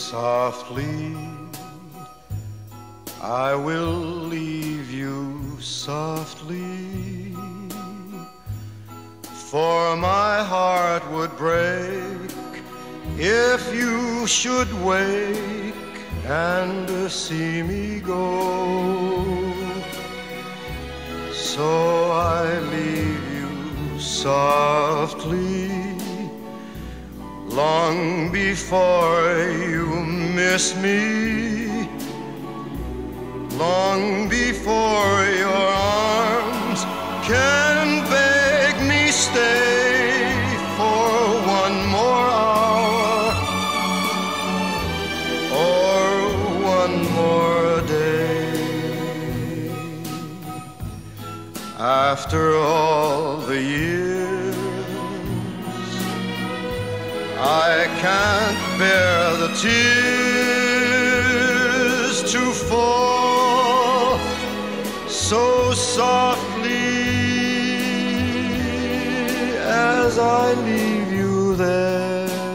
Softly, I will leave you softly, for my heart would break if you should wake and see me go. So I leave you softly, long before you miss me, long before your arms can beg me stay for one more hour or one more day. After all the years, I can't bear the tears to fall so softly as I leave you there.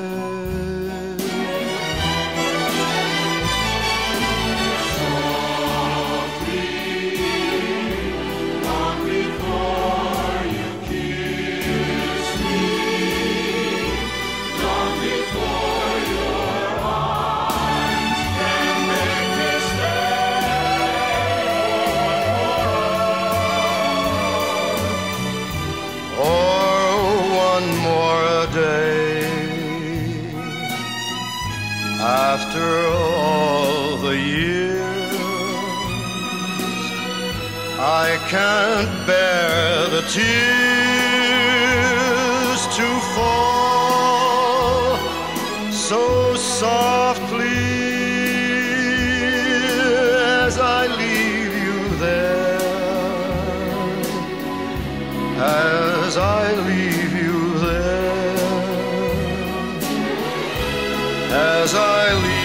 After all the years, I can't bear the tears to fall so softly as I leave you there, as I leave you there, as I leave